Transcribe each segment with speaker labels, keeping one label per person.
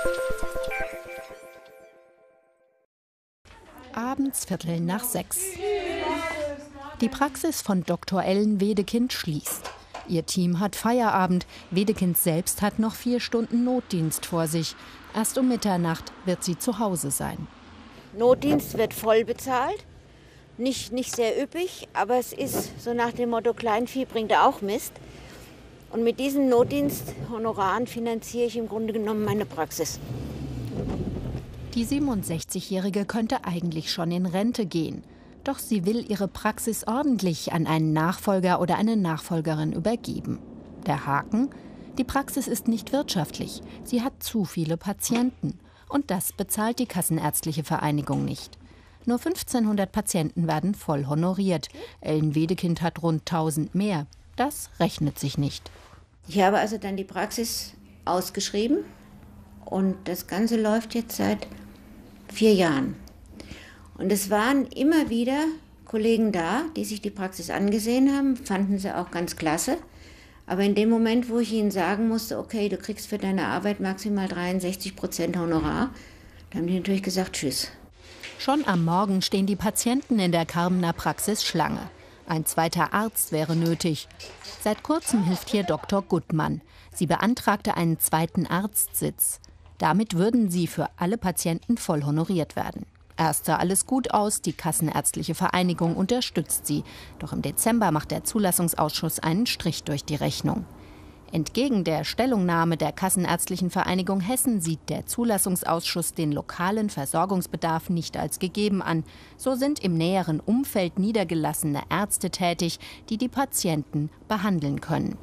Speaker 1: Abends 5:45. Die Praxis von Dr. Ellen Wedekind schließt. Ihr Team hat Feierabend. Wedekind selbst hat noch 4 Stunden Notdienst vor sich. Erst um Mitternacht wird sie zu Hause sein.
Speaker 2: Notdienst wird voll bezahlt. Nicht sehr üppig, aber es ist so nach dem Motto, Kleinvieh bringt auch Mist. Und mit diesen Notdiensthonoraren finanziere ich im Grunde genommen meine Praxis.
Speaker 1: Die 67-Jährige könnte eigentlich schon in Rente gehen. Doch sie will ihre Praxis ordentlich an einen Nachfolger oder eine Nachfolgerin übergeben. Der Haken? Die Praxis ist nicht wirtschaftlich. Sie hat zu viele Patienten. Und das bezahlt die Kassenärztliche Vereinigung nicht. Nur 1500 Patienten werden voll honoriert. Ellen Wedekind hat rund 1000 mehr. Das rechnet sich nicht.
Speaker 2: Ich habe also dann die Praxis ausgeschrieben und das Ganze läuft jetzt seit 4 Jahren. Und es waren immer wieder Kollegen da, die sich die Praxis angesehen haben, fanden sie auch ganz klasse. Aber in dem Moment, wo ich ihnen sagen musste, okay, du kriegst für deine Arbeit maximal 63% Honorar, dann haben die natürlich gesagt, tschüss.
Speaker 1: Schon am Morgen stehen die Patienten in der Carmener Praxis Schlange. Ein zweiter Arzt wäre nötig. Seit kurzem hilft hier Dr. Guttmann. Sie beantragte einen zweiten Arztsitz. Damit würden sie für alle Patienten voll honoriert werden. Erst sah alles gut aus, die Kassenärztliche Vereinigung unterstützt sie. Doch im Dezember macht der Zulassungsausschuss einen Strich durch die Rechnung. Entgegen der Stellungnahme der Kassenärztlichen Vereinigung Hessen sieht der Zulassungsausschuss den lokalen Versorgungsbedarf nicht als gegeben an. So sind im näheren Umfeld niedergelassene Ärzte tätig, die die Patienten behandeln können.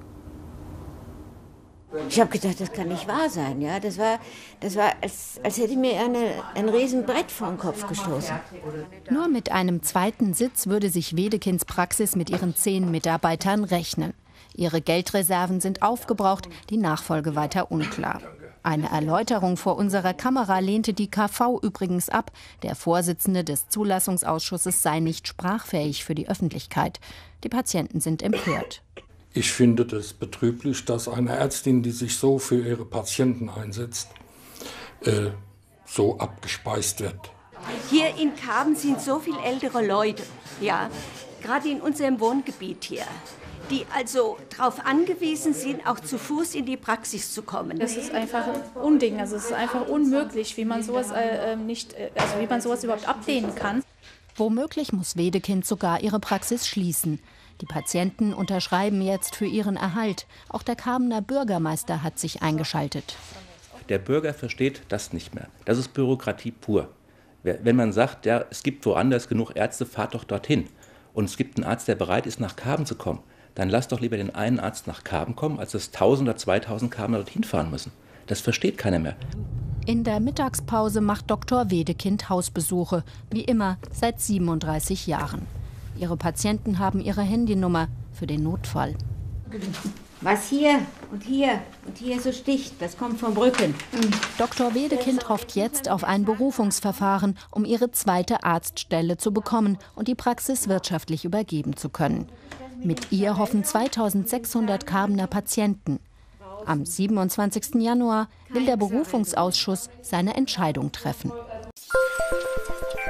Speaker 2: Ich habe gedacht, das kann nicht wahr sein. Ja? Das war als hätte mir ein Riesenbrett vor den Kopf gestoßen.
Speaker 1: Nur mit einem zweiten Sitz würde sich Wedekinds Praxis mit ihren 10 Mitarbeitern rechnen. Ihre Geldreserven sind aufgebraucht, die Nachfolge weiter unklar. Eine Erläuterung vor unserer Kamera lehnte die KV übrigens ab. Der Vorsitzende des Zulassungsausschusses sei nicht sprachfähig für die Öffentlichkeit. Die Patienten sind empört.
Speaker 3: Ich finde das betrüblich, dass eine Ärztin, die sich so für ihre Patienten einsetzt, so abgespeist wird.
Speaker 4: Hier in Karben sind so viele ältere Leute, ja, gerade in unserem Wohngebiet hier, die also darauf angewiesen sind, auch zu Fuß in die Praxis zu kommen.
Speaker 5: Das ist einfach ein Unding, also es ist einfach unmöglich, wie man sowas wie man sowas überhaupt ablehnen kann.
Speaker 1: Womöglich muss Wedekind sogar ihre Praxis schließen. Die Patienten unterschreiben jetzt für ihren Erhalt. Auch der Carmener Bürgermeister hat sich eingeschaltet.
Speaker 6: Der Bürger versteht das nicht mehr. Das ist Bürokratie pur. Wenn man sagt, ja, es gibt woanders genug Ärzte, fahrt doch dorthin. Und es gibt einen Arzt, der bereit ist, nach Karben zu kommen. Dann lasst doch lieber den einen Arzt nach Karben kommen, als dass 1000 oder 2000 Karbener dorthin fahren müssen. Das versteht keiner mehr.
Speaker 1: In der Mittagspause macht Dr. Wedekind Hausbesuche, wie immer seit 37 Jahren. Ihre Patienten haben ihre Handynummer für den Notfall.
Speaker 2: Was hier und hier so sticht, das kommt vom Rücken.
Speaker 1: Dr. Wedekind hofft jetzt auf ein Berufungsverfahren, um ihre zweite Arztstelle zu bekommen und die Praxis wirtschaftlich übergeben zu können. Mit ihr hoffen 2600 Carmener Patienten. Am 27. Januar will der Berufungsausschuss seine Entscheidung treffen.